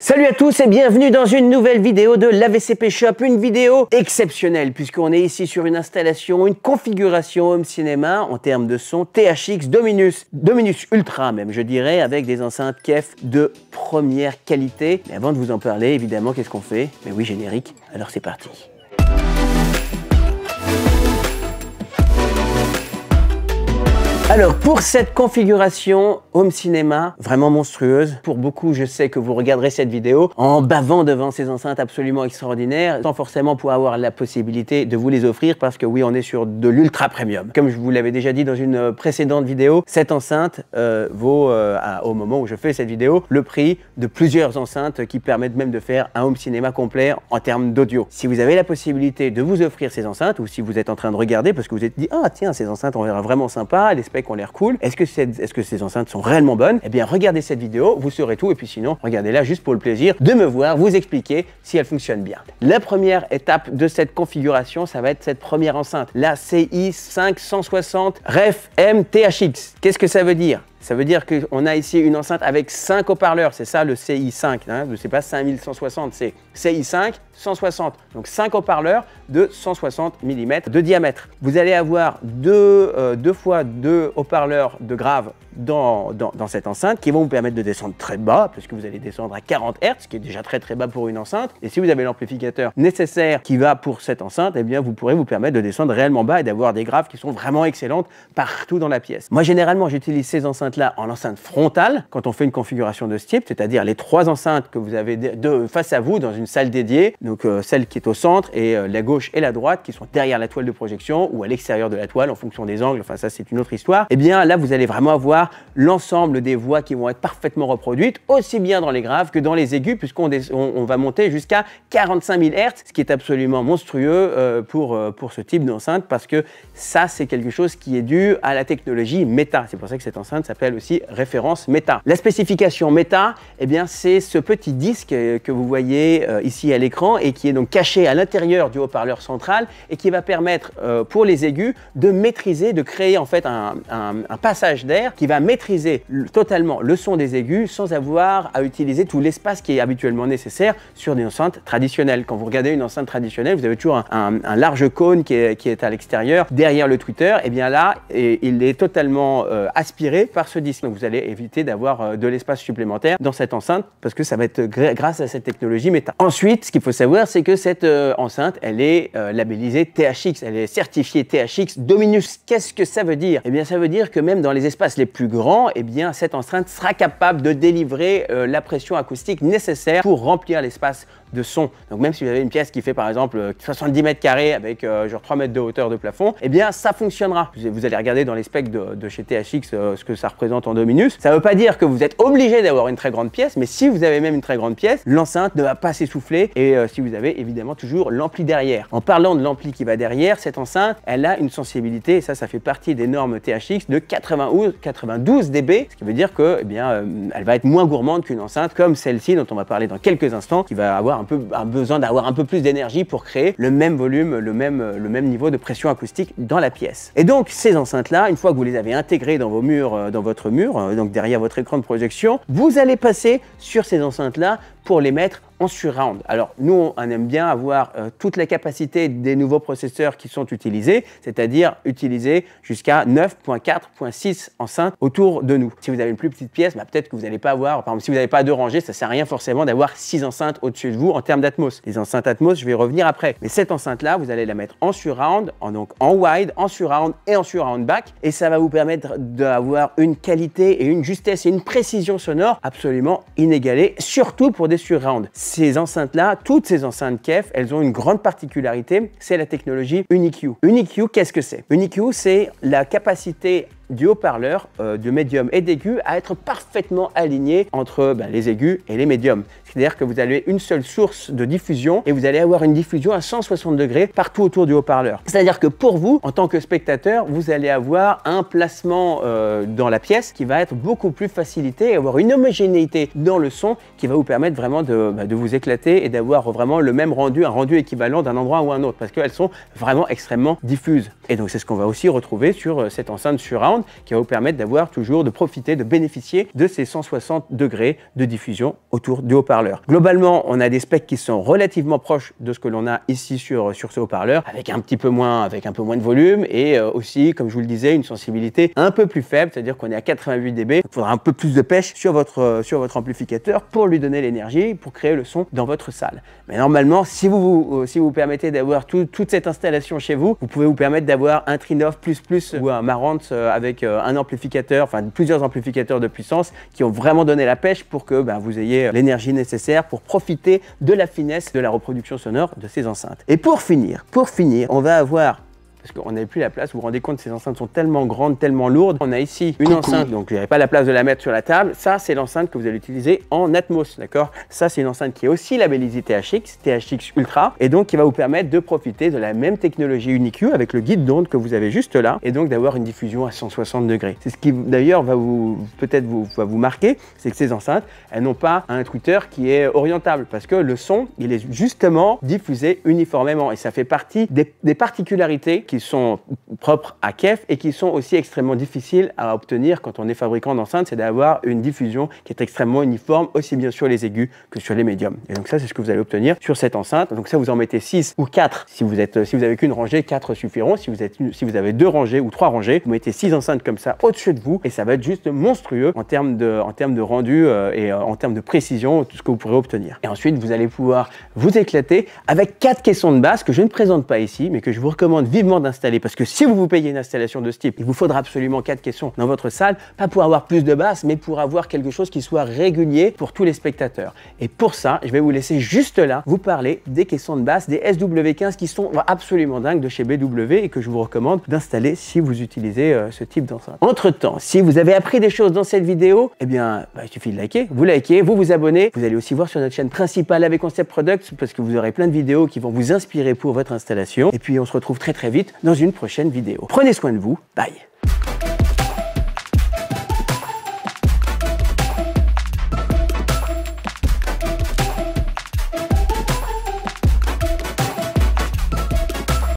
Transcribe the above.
Salut à tous et bienvenue dans une nouvelle vidéo de l'AVCP Shop, une vidéo exceptionnelle puisqu'on est ici sur une installation, une configuration home cinéma en termes de son THX Dominus Ultra même je dirais, avec des enceintes KEF de première qualité. Mais avant de vous en parler, évidemment, qu'est-ce qu'on fait? Mais oui, générique, alors c'est parti. Alors pour cette configuration home cinéma vraiment monstrueuse, pour beaucoup je sais que vous regarderez cette vidéo en bavant devant ces enceintes absolument extraordinaires, sans forcément pouvoir avoir la possibilité de vous les offrir parce que oui, on est sur de l'ultra premium. Comme je vous l'avais déjà dit dans une précédente vidéo, cette enceinte vaut au moment où je fais cette vidéo le prix de plusieurs enceintes qui permettent même de faire un home cinéma complet en termes d'audio. Si vous avez la possibilité de vous offrir ces enceintes ou si vous êtes en train de regarder parce que vous êtes dit ah tiens, ces enceintes ont l'air vraiment sympa, les specs ont l'air cool, est-ce que ces enceintes sont réellement bonnes? Eh bien regardez cette vidéo, vous saurez tout, et puis sinon regardez-la juste pour le plaisir de me voir vous expliquer si elle fonctionne bien. La première étape de cette configuration, ça va être cette première enceinte, la CI5 Ref M THX. Qu'est-ce que ça veut dire? Ça veut dire qu'on a ici une enceinte avec 5 haut-parleurs, c'est ça le CI5, hein, c'est pas 5160, c'est CI5 160, donc 5 haut-parleurs de 160 mm de diamètre. Vous allez avoir deux fois deux haut-parleurs de grave dans cette enceinte qui vont vous permettre de descendre très bas, puisque vous allez descendre à 40 Hz, ce qui est déjà très bas pour une enceinte. Et si vous avez l'amplificateur nécessaire qui va pour cette enceinte, eh bien vous pourrez vous permettre de descendre réellement bas et d'avoir des graves qui sont vraiment excellentes partout dans la pièce. Moi généralement j'utilise ces enceintes-là en enceinte frontale quand on fait une configuration de ce type, c'est-à-dire les trois enceintes que vous avez face à vous dans une salle dédiée, donc celle qui est au centre et la gauche et la droite qui sont derrière la toile de projection ou à l'extérieur de la toile en fonction des angles, enfin ça c'est une autre histoire. Et bien là vous allez vraiment avoir l'ensemble des voix qui vont être parfaitement reproduites, aussi bien dans les graves que dans les aigus, puisqu'on va monter jusqu'à 45 000 Hz, ce qui est absolument monstrueux pour ce type d'enceinte, parce que ça, c'est quelque chose qui est dû à la technologie Meta. C'est pour ça que cette enceinte s'appelle aussi référence Meta. La spécification Meta, eh bien, c'est ce petit disque que vous voyez ici à l'écran et qui est donc caché à l'intérieur du haut-parleur central et qui va permettre pour les aigus de maîtriser, de créer en fait un passage d'air qui va maîtriser totalement le son des aigus sans avoir à utiliser tout l'espace qui est habituellement nécessaire sur des enceintes traditionnelles. Quand vous regardez une enceinte traditionnelle, vous avez toujours un large cône qui est à l'extérieur, derrière le tweeter, et bien là, il est totalement aspiré par ce disque. Donc vous allez éviter d'avoir de l'espace supplémentaire dans cette enceinte parce que ça va être grâce à cette technologie Meta. Ensuite, ce qu'il faut savoir, c'est que cette enceinte, elle est labellisée THX, elle est certifiée THX Dominus. Qu'est-ce que ça veut dire? Eh bien, ça veut dire que même dans les espaces les plus grands, eh bien, cette enceinte sera capable de délivrer la pression acoustique nécessaire pour remplir l'espace de son. Donc même si vous avez une pièce qui fait par exemple 70 mètres carrés avec genre 3 mètres de hauteur de plafond, eh bien ça fonctionnera. Vous allez regarder dans les specs de chez THX ce que ça représente en Dominus. Ça ne veut pas dire que vous êtes obligé d'avoir une très grande pièce, mais si vous avez même une très grande pièce, l'enceinte ne va pas s'essouffler et si vous avez évidemment toujours l'ampli derrière. En parlant de l'ampli qui va derrière, cette enceinte, elle a une sensibilité, et ça fait partie des normes THX, de 92 dB, ce qui veut dire que, eh bien, elle va être moins gourmande qu'une enceinte comme celle-ci dont on va parler dans quelques instants, qui va avoir besoin d'avoir un peu plus d'énergie pour créer le même volume, le même niveau de pression acoustique dans la pièce. Et donc ces enceintes-là, une fois que vous les avez intégrées dans vos murs, dans votre mur, donc derrière votre écran de projection, vous allez passer sur ces enceintes-là pour les mettre en surround. Alors nous, on aime bien avoir toute la capacité des nouveaux processeurs qui sont utilisés, c'est-à-dire utiliser jusqu'à 9.4.6 enceintes autour de nous. Si vous avez une plus petite pièce, bah, peut-être que vous n'allez pas avoir, par exemple, si vous n'avez pas deux rangées, ça ne sert à rien forcément d'avoir 6 enceintes au-dessus de vous en termes d'Atmos. Les enceintes Atmos, je vais y revenir après. Mais cette enceinte-là, vous allez la mettre en surround, donc en wide, en surround et en surround back, et ça va vous permettre d'avoir une qualité et une justesse et une précision sonore absolument inégalées, surtout pour des surrounds. Ces enceintes-là, toutes ces enceintes KEF, elles ont une grande particularité, c'est la technologie UniQ. UniQ, qu'est-ce que c'est? UniQ, c'est la capacité du haut-parleur, de médium et d'aigu à être parfaitement aligné entre les aigus et les médiums. C'est-à-dire que vous avez une seule source de diffusion et vous allez avoir une diffusion à 160 degrés partout autour du haut-parleur. C'est-à-dire que pour vous, en tant que spectateur, vous allez avoir un placement dans la pièce qui va être beaucoup plus facilité et avoir une homogénéité dans le son qui va vous permettre vraiment de vous éclater et d'avoir vraiment le même rendu, un rendu équivalent d'un endroit ou un autre parce qu'elles sont vraiment extrêmement diffuses. Et donc c'est ce qu'on va aussi retrouver sur cette enceinte surround grande qui va vous permettre d'avoir toujours de profiter, de bénéficier de ces 160 degrés de diffusion autour du haut-parleur. Globalement, on a des specs qui sont relativement proches de ce que l'on a ici sur ce haut-parleur, avec un peu moins de volume et aussi, comme je vous le disais, une sensibilité un peu plus faible, c'est-à-dire qu'on est à 88 dB. Il faudra un peu plus de pêche sur votre amplificateur pour lui donner l'énergie, pour créer le son dans votre salle. Mais normalement, si vous permettez d'avoir toute cette installation chez vous, vous pouvez vous permettre d'avoir un Trinnov ou un Marantz avec un amplificateur, enfin plusieurs amplificateurs de puissance qui ont vraiment donné la pêche pour que vous ayez l'énergie nécessaire pour profiter de la finesse de la reproduction sonore de ces enceintes. Et pour finir, on va avoir, parce qu'on n'avait plus la place, vous vous rendez compte, ces enceintes sont tellement grandes, tellement lourdes. On a ici une enceinte, donc il n'y avait pas la place de la mettre sur la table. Ça, c'est l'enceinte que vous allez utiliser en Atmos, d'accord? Ça, c'est une enceinte qui est aussi labellisée THX Ultra, et donc qui va vous permettre de profiter de la même technologie UniQ avec le guide d'onde que vous avez juste là, et donc d'avoir une diffusion à 160 degrés. C'est ce qui, d'ailleurs, va vous marquer, c'est que ces enceintes, elles n'ont pas un tweeter qui est orientable, parce que le son, il est justement diffusé uniformément, et ça fait partie des particularités qui sont propres à KEF et qui sont aussi extrêmement difficiles à obtenir quand on est fabricant d'enceintes, c'est d'avoir une diffusion qui est extrêmement uniforme, aussi bien sur les aigus que sur les médiums. Et donc ça, c'est ce que vous allez obtenir sur cette enceinte. Donc ça, vous en mettez 6 ou 4 si vous avez qu'une rangée, 4 suffiront. Si vous avez 2 rangées ou 3 rangées, vous mettez 6 enceintes comme ça au-dessus de vous et ça va être juste monstrueux en termes de rendu et en termes de précision, tout ce que vous pourrez obtenir. Et ensuite, vous allez pouvoir vous éclater avec 4 caissons de basse que je ne présente pas ici, mais que je vous recommande vivement d'installer, parce que si vous payez une installation de ce type, il vous faudra absolument 4 caissons dans votre salle, pas pour avoir plus de basses, mais pour avoir quelque chose qui soit régulier pour tous les spectateurs. Et pour ça, je vais vous laisser juste là vous parler des caissons de basse, des SW15 qui sont absolument dingues de chez BW et que je vous recommande d'installer si vous utilisez ce type d'enceinte. Entre-temps, si vous avez appris des choses dans cette vidéo, eh bien, il suffit de liker, vous abonnez. Vous allez aussi voir sur notre chaîne principale avec Concept Products parce que vous aurez plein de vidéos qui vont vous inspirer pour votre installation. Et puis, on se retrouve très vite dans une prochaine vidéo. Prenez soin de vous. Bye.